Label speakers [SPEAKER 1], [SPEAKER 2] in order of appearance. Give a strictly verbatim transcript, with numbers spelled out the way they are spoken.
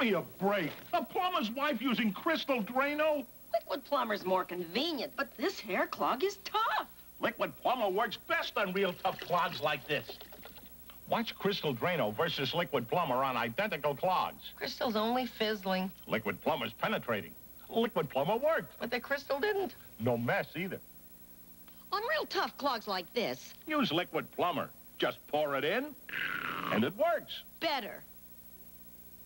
[SPEAKER 1] me a break. A plumber's wife using Crystal Drano?
[SPEAKER 2] Liquid Plumr's more convenient, but this hair clog is tough.
[SPEAKER 1] Liquid Plumr works best on real tough clogs like this. Watch Crystal Drano versus Liquid Plumr on identical clogs.
[SPEAKER 2] Crystal's only fizzling.
[SPEAKER 1] Liquid Plumr's penetrating. Liquid Plumr worked.
[SPEAKER 2] But the Crystal didn't.
[SPEAKER 1] No mess either.
[SPEAKER 2] On real tough clogs like this.
[SPEAKER 1] Use Liquid Plumr. Just pour it in, and it works.
[SPEAKER 2] Better.